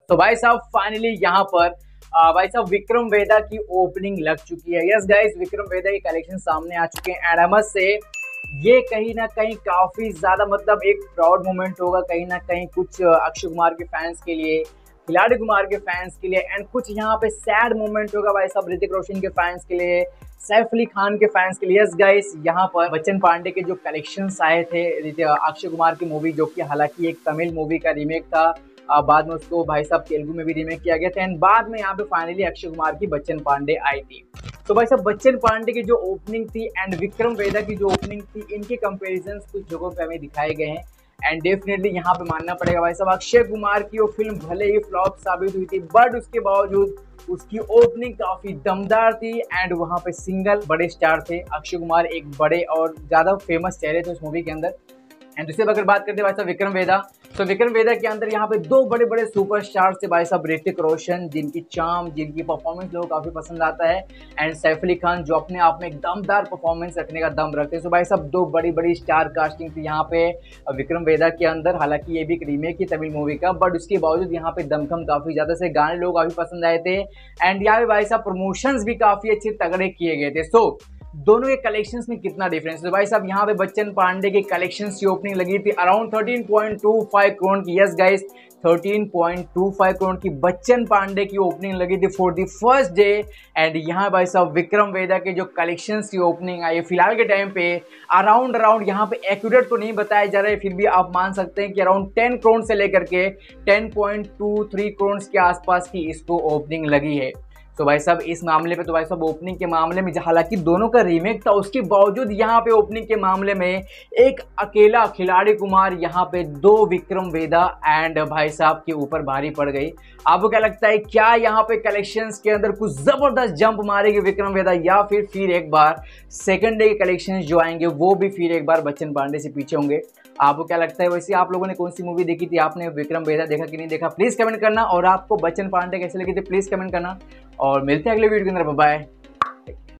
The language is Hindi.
तो भाई साहब फाइनली यहाँ पर भाई साहब विक्रम वेदा की ओपनिंग लग चुकी है। यस गाइस, विक्रम वेदा के कलेक्शन सामने आ चुके हैं एंड आई मस्ट से ये कहीं ना कहीं काफी ज्यादा मतलब एक प्राउड मोमेंट होगा कहीं ना कहीं कुछ अक्षय कुमार के फैंस के लिए, खिलाड़ी कुमार के फैंस के लिए एंड कुछ यहाँ पे सैड मोमेंट होगा भाई साहब ऋतिक रोशन के फैंस के लिए, सैफ अली खान के फैंस के लिए। यस गाइस, यहाँ पर बच्चन पांडे के जो कलेक्शंस आए थे अक्षय कुमार की मूवी, जो कि हालांकि एक तमिल मूवी का रीमेक था, बाद में उसको भाई साहब तेलुगु में भी रीमेक किया गया था एंड बाद में यहाँ पे फाइनली अक्षय कुमार की बच्चन पांडे आई थी। तो भाई साहब बच्चन पांडे की जो ओपनिंग थी एंड विक्रम वेदा की जो ओपनिंग थी, इनके कंपैरिजन कुछ जगहों पे हमें दिखाए गए हैं एंड डेफिनेटली यहाँ पे मानना पड़ेगा भाई साहब अक्षय कुमार की वो फिल्म भले ही फ्लॉप साबित हुई थी बट उसके बावजूद उसकी ओपनिंग काफी दमदार थी एंड वहाँ पे सिंगल बड़े स्टार थे। अक्षय कुमार एक बड़े और ज्यादा फेमस चेहरे थे उस मूवी के अंदर। एंड दूसरी अगर बात करते हैं भाई साहब विक्रम वेदा, तो विक्रम वेदा के अंदर यहाँ पे दो बड़े बड़े सुपरस्टार थे भाई साहब, ऋतिक रोशन जिनकी चार्म जिनकी परफॉर्मेंस लोगों को काफी पसंद आता है एंड सैफ अली खान जो अपने आप में एक दमदार परफॉर्मेंस रखने का दम रखते हैं। तो भाई साहब दो बड़ी बड़ी स्टार कास्टिंग थी यहाँ पे विक्रम वेदा के अंदर। हालांकि ये भी एक रीमेक ही तमिल मूवी का बट उसके बावजूद यहाँ पे दमखम काफी ज्यादा से गाने लोग काफी पसंद आए थे एंड यहाँ पे भाई साहब प्रमोशंस भी काफी अच्छे तगड़े किए गए थे। सो दोनों के कलेक्शंस में कितना डिफरेंस है भाई साहब, यहाँ पे बच्चन पांडे के कलेक्शंस की ओपनिंग लगी थी अराउंड 13.25 करोड़ की। यस गाइस, 13.25 करोड़ की बच्चन पांडे की ओपनिंग लगी थी for the first day and यहाँ भाई साहब विक्रम वेदा के जो कलेक्शंस की ओपनिंग आई है फिलहाल के टाइम पे अराउंड यहाँ पे एक्यूरेट तो नहीं बताया जा रहा है, फिर भी आप मान सकते हैं कि अराउंड 10 करोड़ से लेकर के 10.23 करोड़ के आसपास की इसको ओपनिंग लगी है। तो भाई साहब इस मामले पे तो भाई साहब ओपनिंग के मामले में हालांकि दोनों का रीमेक था उसके बावजूद यहाँ पे ओपनिंग के मामले में एक अकेला खिलाड़ी कुमार यहाँ पे दो विक्रम वेदा एंड भाई साहब के ऊपर भारी पड़ गई। आपको क्या लगता है, क्या यहाँ पे कलेक्शंस के अंदर कुछ जबरदस्त जंप मारेगी विक्रम वेदा या फिर एक बार सेकंड डे के कलेक्शंस जो आएंगे वो भी फिर एक बार बच्चन पांडे से पीछे होंगे? आपको क्या लगता है? वैसे आप लोगों ने कौन सी मूवी देखी थी, आपने विक्रम वेदा देखा कि नहीं देखा, प्लीज कमेंट करना और आपको बच्चन पांडे कैसे लगी थी प्लीज कमेंट करना और मिलते हैं अगले वीडियो के अंदर। बाय।